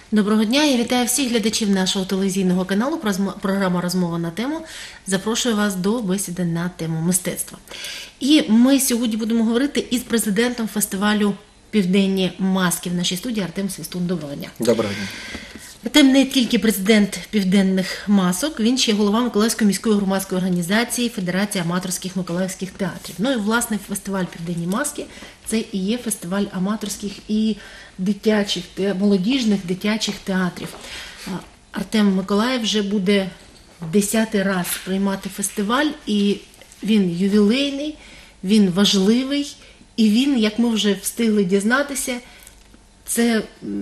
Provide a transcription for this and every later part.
Доброго дня, я вітаю всіх глядачів нашого телевізійного каналу. Програма «Розмова на тему» запрошує вас до бесіди на тему мистецтва. І ми сьогодні будемо говорити із президентом фестивалю «Південні маски» в нашій студії Артем Свистун. Доброго дня. Доброго дня. Артем не тільки президент «Південних масок», він ще голова Миколаївської міської громадської організації Федерації аматорських миколаївських театрів. Ну і, власне, фестиваль «Південні маски» – це і є фестиваль аматорських і дитячих, молодіжних дитячих театрів. Артем Миколаїв вже буде 10-й раз приймати фестиваль, і він ювілейний, він важливий, і він, як ми вже встигли дізнатися, це...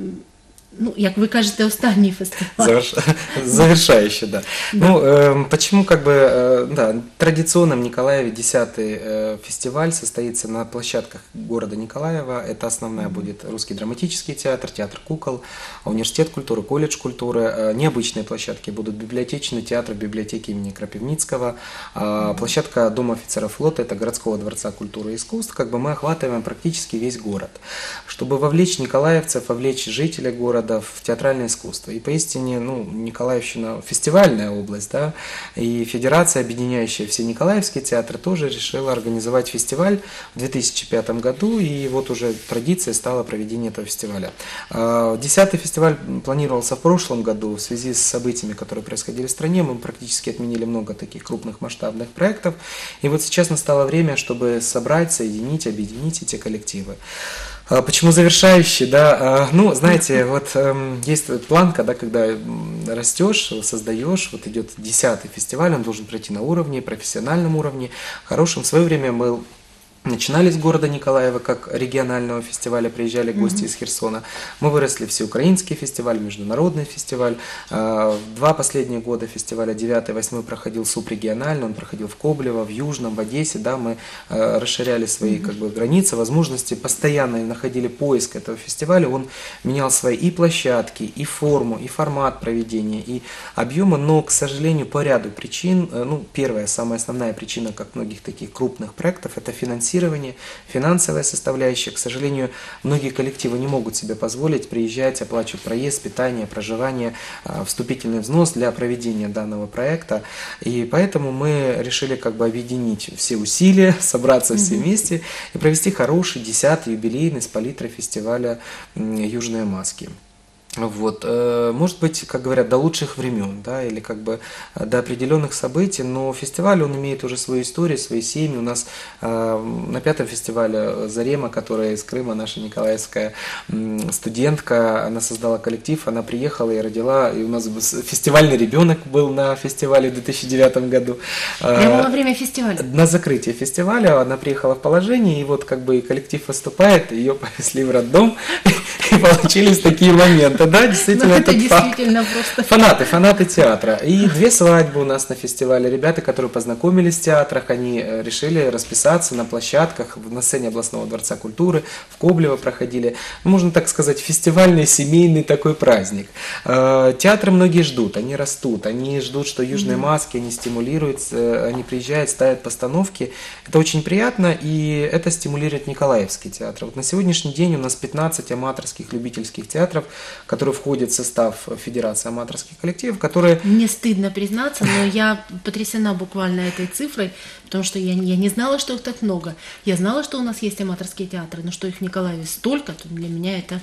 як вы кажете, останний фестиваль. Завершающий, да. Почему, традиционно в Николаеве 10-й фестиваль состоится на площадках города Николаева. Это основная будет Русский драматический театр, театр кукол, университет культуры, колледж культуры. Необычные площадки будут библиотечный театр, библиотеки имени Крапивницкого, площадка Дома офицеров флота, это городского дворца культуры и искусств. Мы охватываем практически весь город. Чтобы вовлечь николаевцев, вовлечь жителей города в театральное искусство. И поистине, Николаевщина фестивальная область, да, и федерация, объединяющая все николаевские театры, тоже решила организовать фестиваль в 2005 году, и вот уже традицией стало проведение этого фестиваля. 10-й фестиваль планировался в прошлом году в связи с событиями, которые происходили в стране. Мы практически отменили много таких крупных масштабных проектов, и вот сейчас настало время, чтобы собрать, соединить, объединить эти коллективы. Почему завершающий, да? Знаете, есть планка, да, когда растешь, создаешь, идет 10-й фестиваль, он должен пройти на уровне, профессиональном уровне, хорошем. В свое время мы начинали с города Николаева, как регионального фестиваля, приезжали гости из Херсона. Мы выросли всеукраинский фестиваль, международный фестиваль. 2 последних года фестиваля, 9-й, 8-й проходил субрегионально, он проходил в Коблево, в Южном, в Одессе. Да, мы расширяли свои границы, возможности, постоянно находили поиск этого фестиваля. Он менял свои и площадки, и форму, и формат проведения, и объемы, но, к сожалению, по ряду причин, первая, самая основная причина, как многих таких крупных проектов, это финансовая составляющая. К сожалению, многие коллективы не могут себе позволить приезжать, оплачивать проезд, питание, проживание, вступительный взнос для проведения данного проекта. И поэтому мы решили объединить все усилия, собраться все вместе и провести хороший 10-й юбилейный с палитрой фестиваля «Южные маски». Может быть, как говорят, до лучших времен, да, или до определенных событий, но фестиваль, он имеет уже свою историю, свои семьи. У нас на 5-м фестивале Зарема, которая из Крыма, наша николаевская студентка, она создала коллектив, она приехала и родила, и у нас фестивальный ребенок был на фестивале в 2009 году. Прямо во время фестиваля? На закрытие фестиваля она приехала в положение, и коллектив выступает, ее повезли в роддом, и получились такие моменты. Да, действительно, это действительно просто... Фанаты театра. И 2 свадьбы у нас на фестивале. Ребята, которые познакомились в театрах, они решили расписаться на площадках, на сцене областного дворца культуры, в Коблево проходили. Можно так сказать, фестивальный, семейный такой праздник. Театры многие ждут, они растут, они ждут, что южные маски, они стимулируют, они приезжают, ставят постановки. Это очень приятно, и это стимулирует Николаевский театр. На сегодняшний день у нас 15 аматорских, любительских театров, которые входят в состав Федерации аматорских коллективов, которые... Мне стыдно признаться, но я потрясена буквально этой цифрой, потому что я не знала, что их так много. Я знала, что у нас есть аматорские театры, но что их в Николаеве столько, то для меня это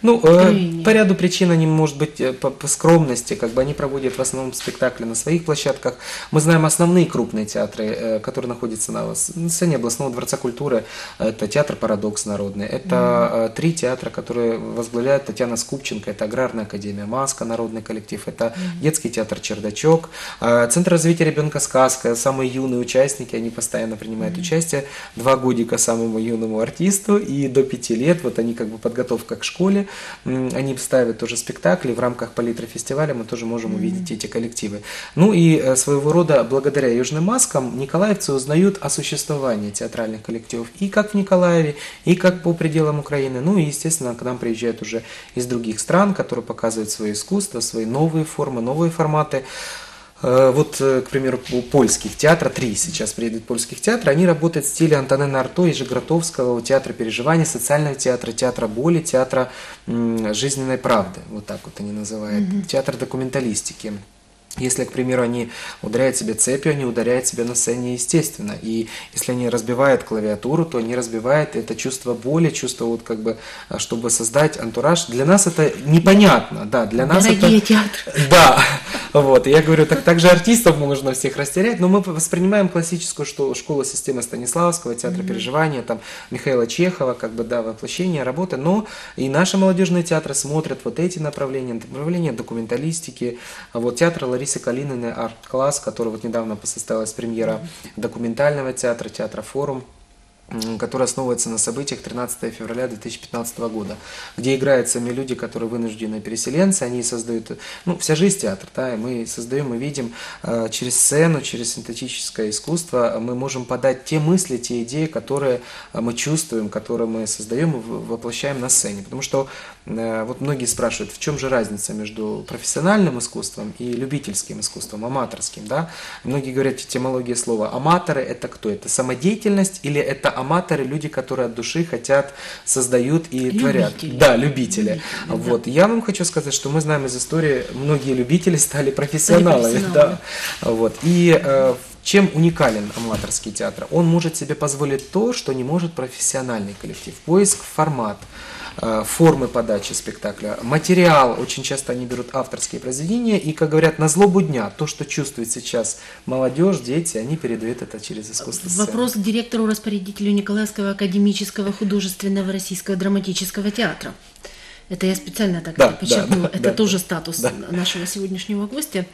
по ряду причин они, может быть, по скромности, они проводят в основном спектакли на своих площадках. Мы знаем основные крупные театры, которые находятся на сцене областного дворца культуры. Это театр «Парадокс» народный, это 3 театра, которые возглавляет Татьяна Скупченко, это Аграрная академия «Маска», народный коллектив, это детский театр «Чердачок», Центр развития ребенка «Сказка», самые юные участники, они постоянно принимают участие, 2 годика самому юному артисту, и до 5 лет, они подготовка к школе, они ставят тоже спектакли, в рамках палитры фестиваля мы тоже можем увидеть эти коллективы. И своего рода, благодаря «Южным маскам», николаевцы узнают о существовании театральных коллективов и как в Николаеве, и как по пределам Украины, и, естественно, к нам приезжают уже из других стран, которые показывают свое искусство, свои новые формы, новые форматы. Вот, к примеру, польских театра, 3 сейчас приедут польских театра, они работают в стиле Антонена Арто и Жегротовского, театра переживаний, социального театра, театра боли, театра жизненной правды, вот так вот они называют, театр документалистики. Если, к примеру, они ударяют себе цепью, они ударяют себя на сцене естественно. И если они разбивают клавиатуру, то они разбивают это чувство боли, чувство вот как бы, чтобы создать антураж. Для нас это непонятно, да, для нас Дорогие это... театры. Да, вот, и я говорю, так же артистов можно всех растерять, но мы воспринимаем классическую школу системы Станиславского, театра переживания, там, Михаила Чехова, как бы, да, воплощение работы, но и наши молодежные театры смотрят вот эти направления документалистики, вот, театр Ларисы Калининой «Арт-класс», который вот недавно состоялась премьера документального театра, театра «Форум», который основывается на событиях 13 февраля 2015 года, где играют сами люди, которые вынужденные переселенцы, они создают, ну, вся жизнь театр, да, и мы создаем, мы видим через сцену, через синтетическое искусство, мы можем подать те мысли, те идеи, которые мы чувствуем, которые мы создаем и воплощаем на сцене, потому что вот многие спрашивают, в чем же разница между профессиональным искусством и любительским искусством, аматорским, да, многие говорят этимология слова, аматоры это кто, это самодеятельность или это аматоры, люди, которые от души хотят, создают и творят. Да, любители. Вот. Я вам хочу сказать, что мы знаем из истории, многие любители стали профессионалами. Да. Вот. И чем уникален аматорский театр? Он может себе позволить то, что не может профессиональный коллектив. Поиск формат, формы подачи спектакля, материал, очень часто они берут авторские произведения, и, как говорят, на злобу дня, то, что чувствует сейчас молодежь, дети, они передают это через искусство сцены. Вопрос к директору-распорядителю Николаевского академического художественного российского драматического театра. Это я специально так это подчеркнула, это тоже статус нашего сегодняшнего гостя.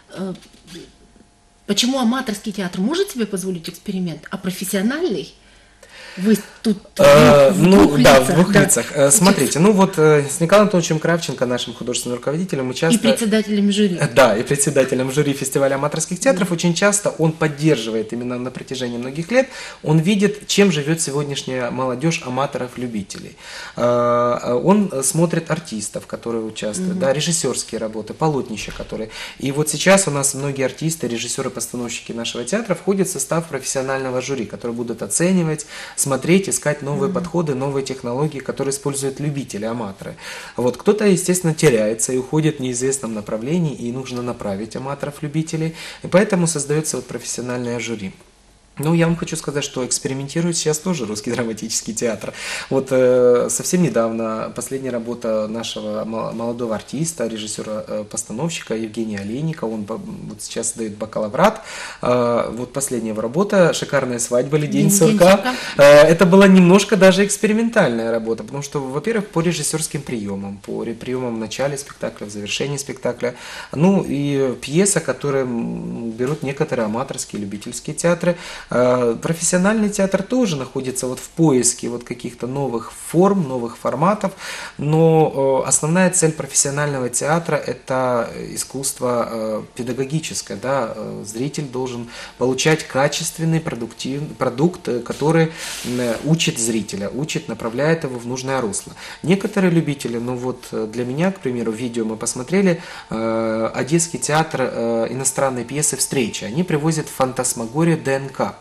Почему аматорский театр может себе позволить эксперимент, а профессиональный? Вы тут в двух лицах. Смотрите, ну вот с Николаем Анатольевичем Кравченко, нашим художественным руководителем, мы часто... И председателем жюри. Да, и председателем жюри фестиваля аматорских театров, очень часто он поддерживает именно на протяжении многих лет, он видит, чем живет сегодняшняя молодежь аматоров-любителей. Он смотрит артистов, которые участвуют, да, режиссерские работы, полотнища, которые... И вот сейчас у нас многие артисты, режиссеры-постановщики нашего театра входят в состав профессионального жюри, которые будут оценивать, смотреть, искать новые подходы, новые технологии, которые используют любители, аматоры. Вот кто-то, естественно, теряется и уходит в неизвестном направлении, и нужно направить аматоров-любителей, и поэтому создается вот профессиональное жюри. Ну, я вам хочу сказать, что экспериментирует сейчас тоже Русский драматический театр. Вот совсем недавно последняя работа нашего молодого артиста, режиссера-постановщика Евгения Олейника, он вот сейчас дает бакалаврат. Вот последняя его работа «Шикарная свадьба» или «День сурка». Это была немножко даже экспериментальная работа, потому что, во-первых, по режиссерским приемам, по приемам в начале спектакля, в завершении спектакля, ну и пьеса, которые берут некоторые аматорские, любительские театры. Профессиональный театр тоже находится вот в поиске вот каких-то новых форм, новых форматов, но основная цель профессионального театра – это искусство педагогическое, да? Зритель должен получать качественный продукт, который учит зрителя, учит, направляет его в нужное русло. Некоторые любители, ну вот для меня, к примеру, видео мы посмотрели, Одесский театр иностранной пьесы «Встреча», они привозят в фантасмагорию ДНК.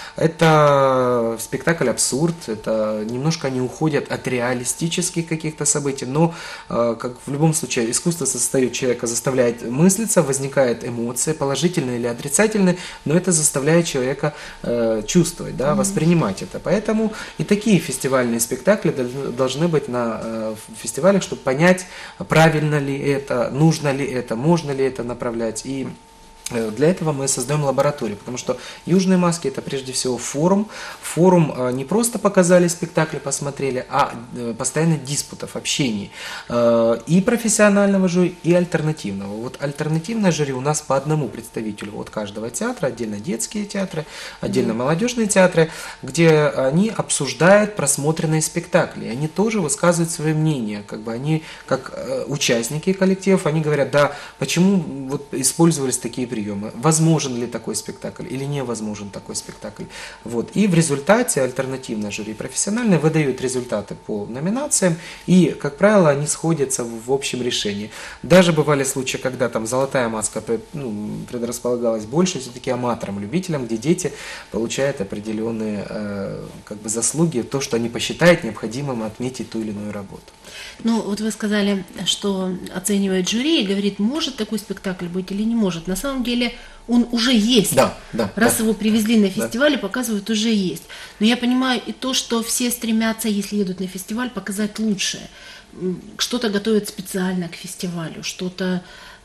Это спектакль абсурд, это немножко они уходят от реалистических каких-то событий, но, как в любом случае, искусство создает человека, заставляет мыслиться, возникают эмоции, положительные или отрицательные, но это заставляет человека чувствовать, да, воспринимать это. Поэтому и такие фестивальные спектакли должны быть на фестивалях, чтобы понять, правильно ли это, нужно ли это, можно ли это направлять. И для этого мы создаем лабораторию, потому что «Южные маски» – это прежде всего форум. Форум не просто показали спектакли, посмотрели, а постоянно диспутов, общений. И профессионального жюри, и альтернативного. Вот альтернативное жюри у нас по одному представителю от каждого театра, отдельно детские театры, отдельно молодежные театры, где они обсуждают просмотренные спектакли. Они тоже высказывают свое мнение. Как бы они, как участники коллективов, они говорят, да, почему вот использовались такие приемы. приемы, возможен ли такой спектакль или невозможен такой спектакль. Вот. И в результате альтернативное жюри профессиональное выдают результаты по номинациям, и, как правило, они сходятся в общем решении. Даже бывали случаи, когда там «Золотая маска» предрасполагалась больше все-таки аматорам, любителям, где дети получают определенные как бы заслуги, то, что они посчитают необходимым отметить ту или иную работу. Ну, вот вы сказали, что оценивает жюри и говорит, может такой спектакль быть или не может. На самом деле он уже есть. Да. Раз его привезли на фестиваль и показывают, уже есть. Но я понимаю и то, что все стремятся, если едут на фестиваль, показать лучшее. Что-то готовят специально к фестивалю, что-то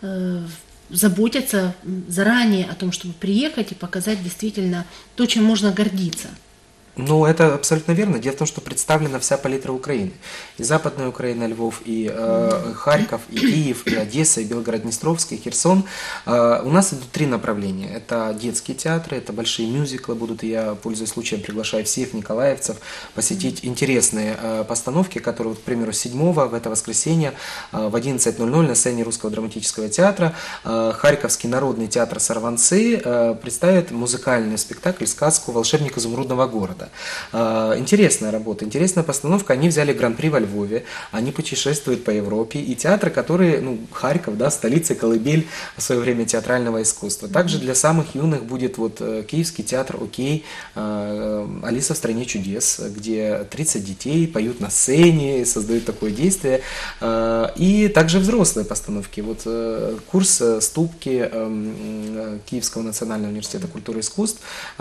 заботятся заранее о том, чтобы приехать и показать действительно то, чем можно гордиться. Ну, это абсолютно верно. Дело в том, что представлена вся палитра Украины. И Западная Украина, Львов, и Харьков, и Киев, и Одесса, и Белгород-Днестровский, и Херсон. У нас идут 3 направления. Это детские театры, это большие мюзиклы будут. И я, пользуясь случаем, приглашаю всех николаевцев посетить интересные постановки, которые, вот, к примеру, 7-го, в это воскресенье, в 11:00 на сцене Русского драматического театра Харьковский народный театр «Сорванцы» представит музыкальный спектакль, сказку «Волшебник изумрудного города». Интересная работа, интересная постановка. Они взяли гран-при во Львове, они путешествуют по Европе. И театры, которые, Харьков, да, столица, колыбель в свое время театрального искусства. Также для самых юных будет вот Киевский театр «Окей», «Алиса в стране чудес», где 30 детей поют на сцене, создают такое действие. И также взрослые постановки. Вот курс ступки Киевского национального университета культуры и искусств,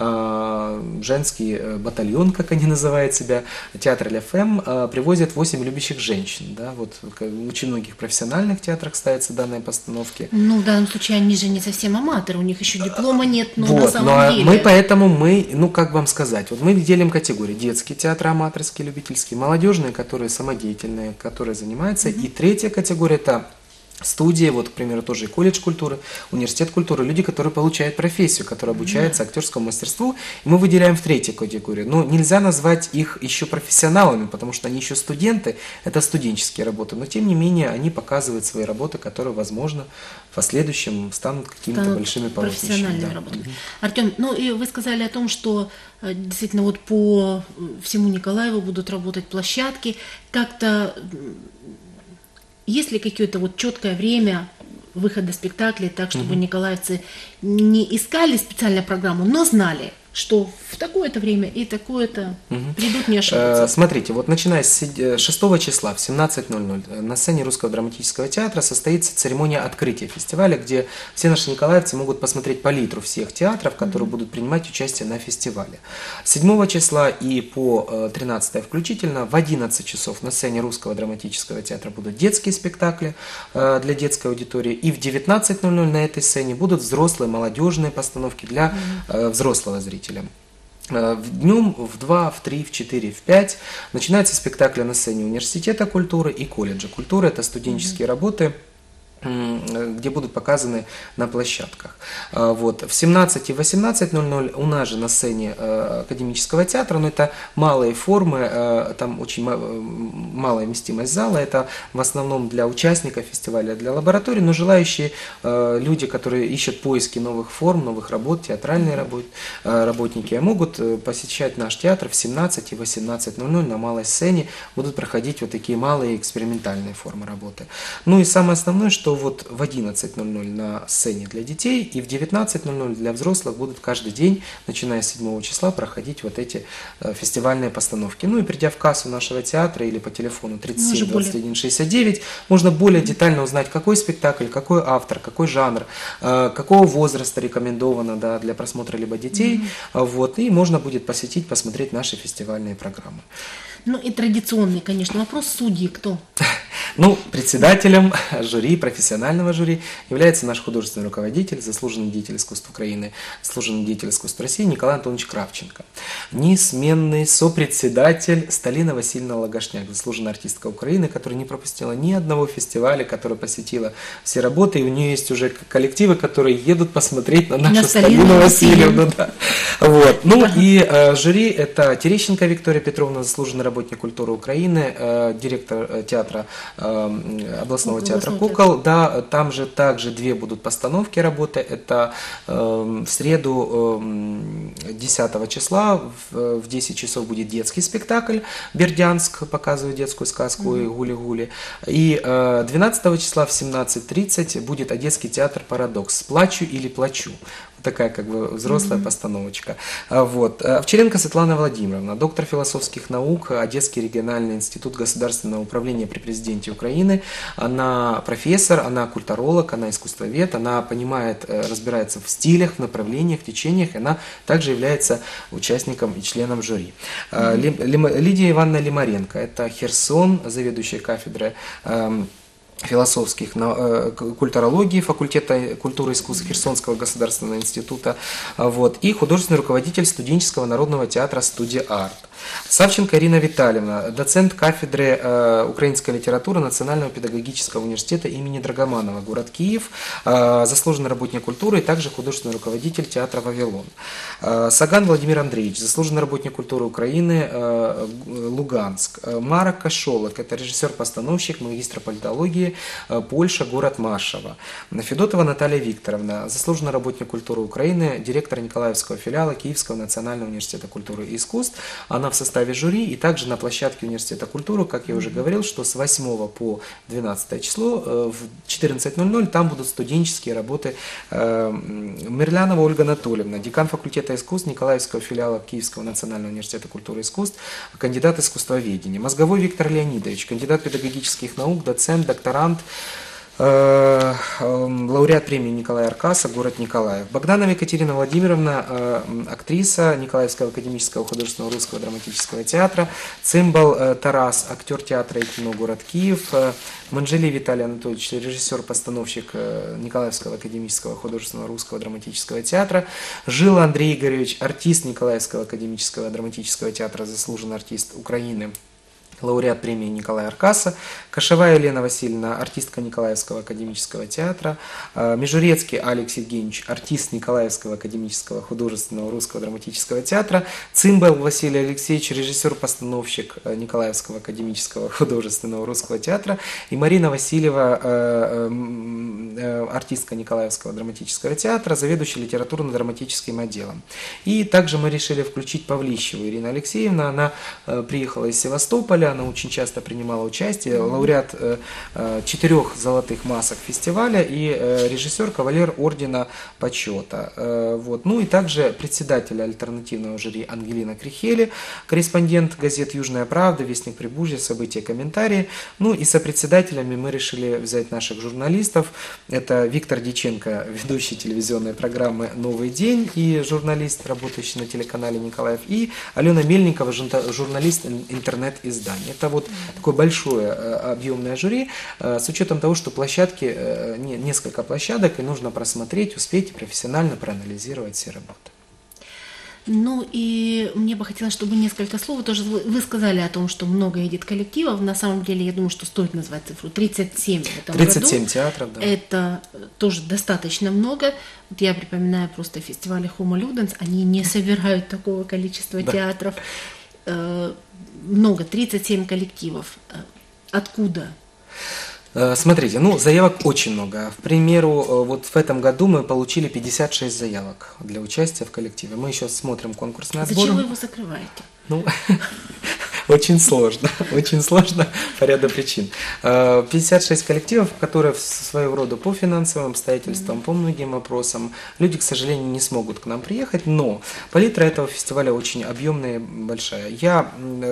женский батальон, как они называют себя, театр ЛФМ, привозят 8 любящих женщин. Да, вот в очень многих профессиональных театрах ставятся данные постановки. Ну, в данном случае они же не совсем аматоры, у них еще диплома нет, но вот, на самом деле... Мы, как вам сказать, вот мы делим категории: детские театры, аматорские, любительские, молодежные, которые самодеятельные, которые занимаются, и третья категория – это студии, вот, к примеру, тоже и колледж культуры, университет культуры, люди, которые получают профессию, которые обучаются актерскому мастерству, и мы выделяем в 3-ю категорию. Но нельзя назвать их еще профессионалами, потому что они еще студенты, это студенческие работы, но тем не менее они показывают свои работы, которые, возможно, в последующем станут какими-то большими полотнищами. Профессиональными работами. Артем, и вы сказали о том, что действительно вот по всему Николаеву будут работать площадки. Как-то есть ли какое-то вот четкое время выхода спектаклей, так, чтобы николаевцы не искали специально программу, но знали, что в такое-то время и такое-то придут, не ошибутся? Смотрите, вот начиная с 6 числа в 17:00 на сцене Русского драматического театра состоится церемония открытия фестиваля, где все наши николаевцы могут посмотреть палитру всех театров, которые будут принимать участие на фестивале. 7 числа и по 13 включительно в 11 часов на сцене Русского драматического театра будут детские спектакли для детской аудитории, и в 19:00 на этой сцене будут взрослые, молодежные постановки для взрослого зрителя. Днем в 2, в 3, в 4, в 5 начинаются спектакли на сцене университета культуры и колледжа культуры. Это студенческие работы, где будут показаны на площадках. Вот. В 17 и 18:00 у нас же на сцене академического театра, но это малые формы, там очень малая вместимость зала, это в основном для участников фестиваля, для лабораторий, но желающие люди, которые ищут поиски новых форм, новых работ, театральные работники, могут посещать наш театр в 17 и 18:00 на малой сцене, будут проходить вот такие малые экспериментальные формы работы. Ну и самое основное, что вот в 11:00 на сцене для детей и в 19:00 для взрослых будут каждый день, начиная с 7 числа, проходить вот эти фестивальные постановки. Ну и придя в кассу нашего театра или по телефону 37 21 69, можно более детально узнать, какой спектакль, какой автор, какой жанр, какого возраста рекомендовано, да, для просмотра либо детей. Вот, и можно будет посетить, посмотреть наши фестивальные программы. Ну и традиционный, конечно, вопрос: судьи кто? Ну, председателем жюри, профессионального жюри является наш художественный руководитель, заслуженный деятель искусств Украины, заслуженный деятель искусств России Николай Антонович Кравченко. Неизменный сопредседатель Сталина Васильевна Лагашняк, заслуженная артистка Украины, которая не пропустила ни одного фестиваля, которая посетила все работы, и у нее есть уже коллективы, которые едут посмотреть на нашу Сталину Васильевну. Да. Вот. Ну и жюри – это Терещенко Виктория Петровна, заслуженный работник культуры Украины, директор театра областного Кукол, театра областного «Кукол». Да, там же также две будут постановки работы. Это в среду 10 числа в 10 часов будет детский спектакль «Бердянск», показывает детскую сказку и гули-гули. И 12 числа в 17:30 будет Одесский театр «Парадокс» «Плачу или плачу». Такая как бы взрослая постановочка. Вот. Овчаренко Светлана Владимировна, доктор философских наук, Одесский региональный институт государственного управления при президенте Украины. Она профессор, она культуролог, она искусствовед, она понимает, разбирается в стилях, в направлениях, в течениях, и она также является участником и членом жюри. Лидия Ивановна Лимаренко, это Херсон, заведующая кафедрой философских, культурологии, факультета культуры и искусств Херсонского государственного института, вот, и художественный руководитель студенческого народного театра «Студия Арт». Савченко Ирина Витальевна, доцент кафедры украинской литературы Национального педагогического университета имени Драгоманова, город Киев, заслуженный работник культуры и также художественный руководитель театра «Вавилон». Саган Владимир Андреевич, заслуженный работник культуры Украины, Луганск. Мара Кошолок, это режиссер-постановщик, магистр политологии, Польша, город Машево. Федотова Наталья Викторовна, заслуженный работник культуры Украины, директор Николаевского филиала Киевского национального университета культуры и искусств. Она в составе жюри и также на площадке университета культуры, как я уже говорил, что с 8 по 12 число в 14:00 там будут студенческие работы. Мерлянова Ольга Анатольевна, декан факультета искусств Николаевского филиала Киевского национального университета культуры и искусств, кандидат искусствоведения. Мозговой Виктор Леонидович, кандидат педагогических наук, доцент, докторант, лауреат премии Николая Аркаса, город Николаев. Богданова Екатерина Владимировна, актриса Николаевского академического художественного русского драматического театра. Цимбал Тарас, актер театра и кино, город Киев. Манжели Виталий Анатольевич, режиссер-постановщик Николаевского академического художественного русского драматического театра. Жил Андрей Игоревич, артист Николаевского академического драматического театра, заслуженный артист Украины, лауреат премии Николая Аркаса. Кашевая Елена Васильевна, артистка Николаевского академического театра. Межурецкий Алекс Евгеньевич, артист Николаевского академического художественного русского драматического театра. Цимбал Василий Алексеевич, режиссер-постановщик Николаевского академического художественного русского театра. И Марина Васильева, артистка Николаевского драматического театра, заведующая литературно-драматическим отделом. И также мы решили включить Павлищеву Ирину Алексеевну. Она приехала из Севастополя, она очень часто принимала участие, лауреат 4 золотых масок фестиваля и режиссер, кавалер ордена почета. Вот. Ну и также председатель альтернативного жюри Ангелина Крихели, корреспондент газет «Южная правда», «Вестник Прибужья», «События», «Комментарии». Ну и сопредседателями мы решили взять наших журналистов. Это Виктор Дьяченко, ведущий телевизионной программы «Новый день» и журналист, работающий на телеканале Николаев, и Алена Мельникова, журналист интернет-издания. Это вот такое большое объемное жюри, с учетом того, что площадки, несколько площадок, и нужно просмотреть, успеть и профессионально проанализировать все работы. Ну и мне бы хотелось, чтобы несколько слов, тоже вы сказали о том, что много едет коллективов, на самом деле я думаю, что стоит назвать цифру 37 в этом 37 году. театров, да. Это тоже достаточно много. Вот я припоминаю просто фестивали Homo Ludens, они не собирают такого количества театров. Много, 37 коллективов. Откуда? Смотрите, ну, заявок очень много. К примеру, вот в этом году мы получили 56 заявок для участия в коллективе. Мы еще смотрим конкурсный отбор. Зачем вы его закрываете? Ну, очень сложно по ряду причин. 56 коллективов, которые своего рода по финансовым обстоятельствам, по многим вопросам. Люди, к сожалению, не смогут к нам приехать, но палитра этого фестиваля очень объемная и большая. Я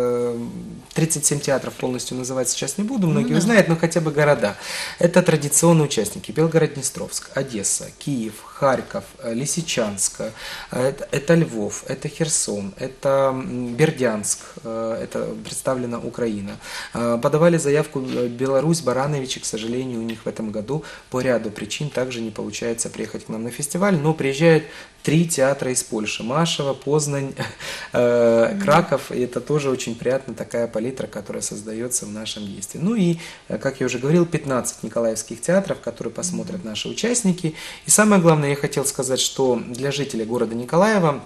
37 театров полностью называть сейчас не буду, многие узнают, но хотя бы города. Это традиционные участники: Белгород-Днестровск, Одесса, Киев, Харьков, Лисичанск, это Львов, это Херсон, это Бердянск, это представлена Украина. Подавали заявку Беларусь, Барановичи, к сожалению, у них в этом году по ряду причин также не получается приехать к нам на фестиваль, но приезжают 3 театра из Польши: Машево, Познань, Краков, и это тоже очень приятно, такая палитра, которая создается в нашем действии. Ну и, как я уже говорил, 15 николаевских театров, которые посмотрят наши участники. И самое главное, я хотел сказать, что для жителей города Николаева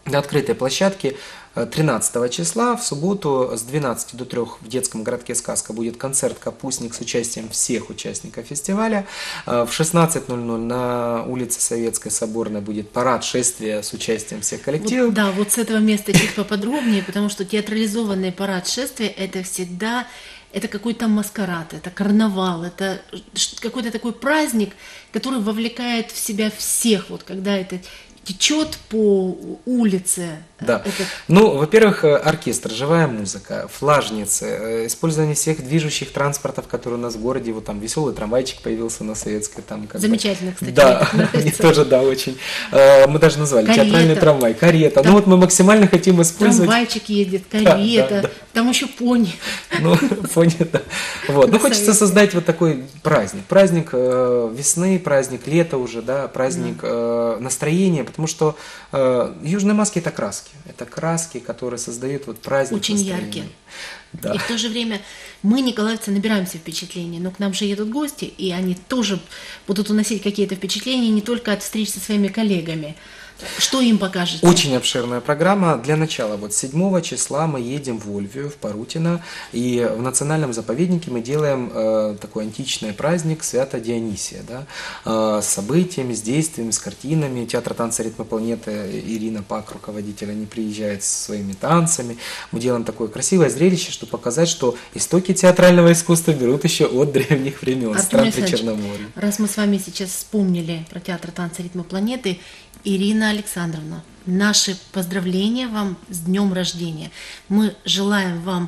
на открытой площадке 13 числа в субботу с 12 до 3 в детском городке «Сказка» будет концерт «Капустник» с участием всех участников фестиваля. В 16:00 на улице Советской Соборной будет парад шествия с участием всех коллективов. Вот, да, вот с этого места чуть поподробнее, потому что театрализованный парад шествия – это всегда это какой-то маскарад, это карнавал, это какой-то такой праздник, который вовлекает в себя всех, вот когда это течет по улице. Да. Ну, во-первых, оркестр, живая музыка, флажницы, использование всех движущих транспортов, которые у нас в городе. Вот там веселый трамвайчик появился на Советской. Там, замечательно, кстати. Да, мне тоже, да, очень. Мы даже назвали карета. Театральный трамвай, карета. Там ну вот мы максимально хотим использовать. Трамвайчик едет, карета, да. там еще пони. Ну, пони, да. Вот. Ну, хочется создать вот такой праздник. Праздник весны, праздник лета уже, да, праздник настроения, потому что южные маски – это краски. Это краски, которые создают вот праздник. Очень настроения. яркие. Да. И в то же время мы, николаевцы, набираемся впечатлений, но к нам же едут гости, и они тоже будут уносить какие-то впечатления не только от встреч со своими коллегами. Что им покажете? Очень обширная программа. Для начала, вот 7 числа мы едем в Ольвию, в Парутино, и в национальном заповеднике мы делаем такой античный праздник Свято Дионисия, да, с событиями, с действиями, с картинами. Театр танца «Ритмы планеты» Ирина Пак, руководитель, они приезжают со своими танцами. Мы делаем такое красивое зрелище, чтобы показать, что истоки театрального искусства берут еще от древних времен, стран Причерноморья. Раз мы с вами сейчас вспомнили про театр танца «Ритмы планеты», Ирина Александровна, наши поздравления вам с днем рождения. Мы желаем вам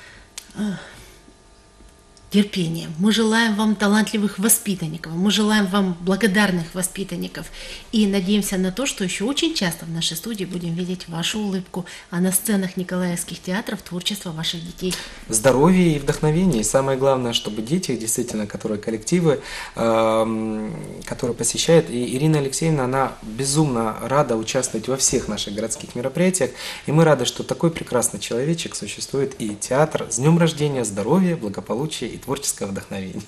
терпения, мы желаем вам талантливых воспитанников, мы желаем вам благодарных воспитанников и надеемся на то, что еще очень часто в нашей студии будем видеть вашу улыбку, а на сценах николаевских театров творчество ваших детей. Здоровье и вдохновение. И самое главное, чтобы дети, действительно, которые коллективы, которые посещают, и Ирина Алексеевна, она безумно рада участвовать во всех наших городских мероприятиях, и мы рады, что такой прекрасный человечек существует, и театр. С днем рождения, здоровья, благополучия и творческое вдохновение.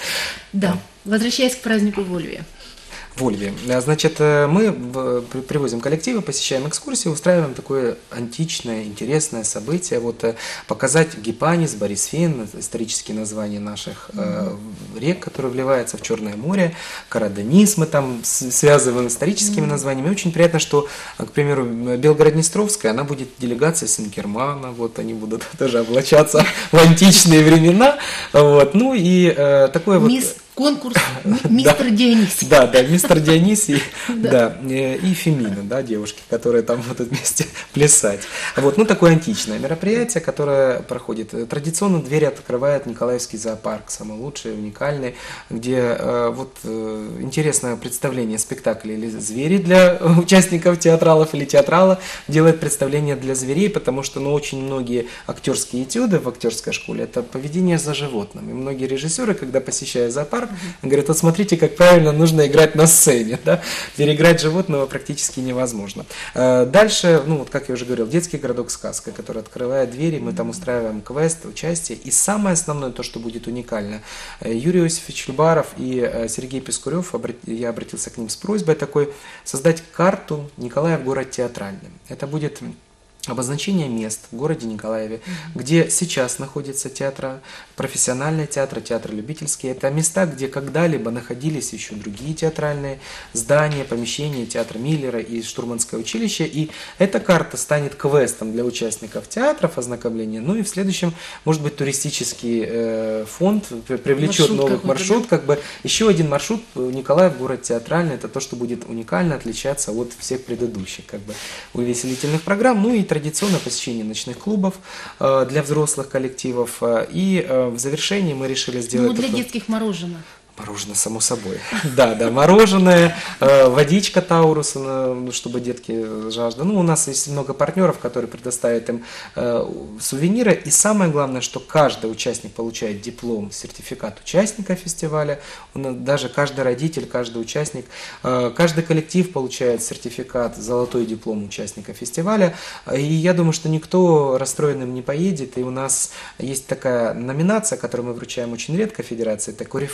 Да, возвращаясь к празднику в Ольве. В Ольве. Значит, мы привозим коллективы, посещаем экскурсии, устраиваем такое античное, интересное событие. Вот показать Гипанис, Борисфен, исторические названия наших рек, которые вливаются в Черное море, Караденис, мы там связываем историческими названиями. Очень приятно, что, к примеру, Белгород-Днестровская, она будет делегацией Сен-Кермана, вот они будут тоже облачаться в античные времена. Вот. Ну и такое вот... Конкурс «Мистер Дионисий». Да, мистер Дионисий, да, и Фемина, да, девушки, которые там будут вместе плясать. Вот, ну, такое античное мероприятие, которое проходит. Традиционно двери открывает Николаевский зоопарк, самый лучший, уникальный, где вот интересное представление, спектакль или звери для участников театралов или театрала делает представление для зверей, потому что, ну, очень многие актерские этюды в актерской школе – это поведение за животным. И многие режиссеры, когда посещают зоопарк, говорят, вот смотрите, как правильно нужно играть на сцене, да? Переиграть животного практически невозможно. Дальше, ну вот как я уже говорил, детский городок «Сказка», который открывает двери, мы там устраиваем квест, участие. И самое основное, то, что будет уникально, Юрий Иосифович Любаров и Сергей Пискурев, я обратился к ним с просьбой такой, создать карту Николаев город театральный. Это будет обозначение мест в городе Николаеве, где сейчас находятся театры, профессиональные театры, театры любительские. Это места, где когда-либо находились еще другие театральные здания, помещения театра Миллера и Штурманское училище. И эта карта станет квестом для участников театров ознакомления. Ну и в следующем, может быть, туристический фонд привлечет новых маршрут. Как бы еще один маршрут Николаев город театральный. Это то, что будет уникально отличаться от всех предыдущих как бы увеселительных программ. Ну и традиционное посещение ночных клубов для взрослых коллективов. И в завершении мы решили сделать... Ну, для детских мороженое. Мороженое, само собой. Да, мороженое, водичка Таурус, чтобы детки жаждали. Ну, у нас есть много партнеров, которые предоставят им сувениры. И самое главное, что каждый участник получает диплом, сертификат участника фестиваля. Даже каждый родитель, каждый участник, каждый коллектив получает сертификат, золотой диплом участника фестиваля. И я думаю, что никто расстроенным не поедет. И у нас есть такая номинация, которую мы вручаем очень редко федерации. Это «Корифей сего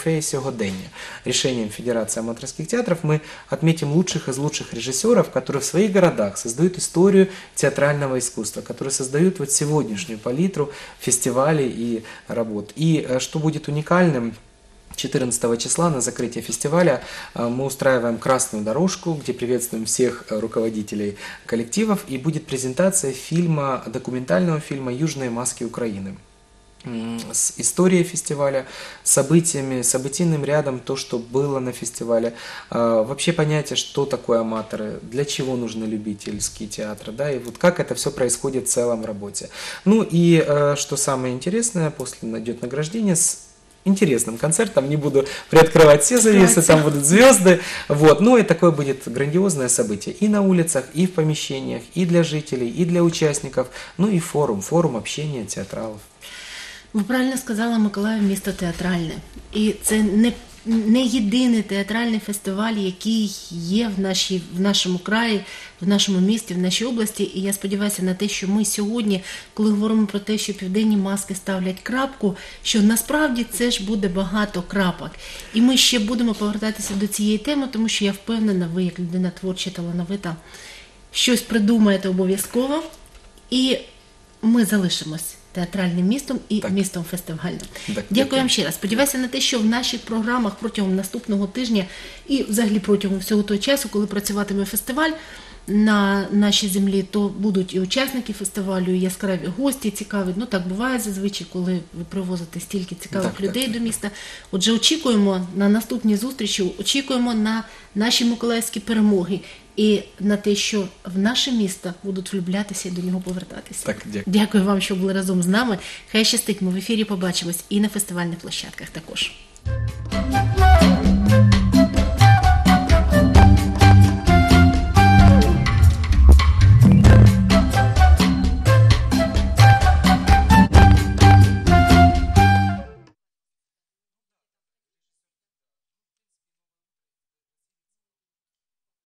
сьогодення. Решением Федерации аматорских театров мы отметим лучших из лучших режиссеров, которые в своих городах создают историю театрального искусства, которые создают вот сегодняшнюю палитру фестивалей и работ. И что будет уникальным, 14 числа на закрытие фестиваля мы устраиваем красную дорожку, где приветствуем всех руководителей коллективов, и будет презентация фильма, документального фильма «Южные маски Украины». С историей фестиваля, событиями, событийным рядом, то, что было на фестивале, вообще понятие, что такое аматоры, для чего нужны любительские театры, да, и вот как это все происходит в целом в работе. Ну и что самое интересное, после идет награждение с интересным концертом, не буду приоткрывать все завесы, там будут звезды, вот, ну и такое будет грандиозное событие и на улицах, и в помещениях, и для жителей, и для участников, ну и форум общения театралов. Ви правильно сказали, Миколаїв – місто театральне. І це не єдиний театральний фестиваль, який є в нашому краї, в нашому місті, в нашій області. І я сподіваюся на те, що ми сьогодні, коли говоримо про те, що південні маски ставлять крапку, що насправді це ж буде багато крапок. І ми ще будемо повертатися до цієї теми, тому що я впевнена, ви, як людина творча, талановита, щось придумаєте обов'язково. І ми залишимось театральним містом і містом фестивальним. Дякую вам ще раз. Сподіваюся на те, що в наших програмах протягом наступного тижня і взагалі протягом всього того часу, коли працюватиме фестиваль на нашій землі, то будуть і учасники фестивалю, і яскраві гості цікаві. Ну так буває зазвичай, коли ви привозите стільки цікавих людей до міста. Отже, очікуємо на наступні зустрічі, очікуємо на наші миколаївські перемоги. І на те, що в наше місто будуть влюблятися і до нього повертатися. Так, дякую. Дякую вам, що були разом з нами. Хай щастить, ми в ефірі побачимось і на фестивальних площадках також.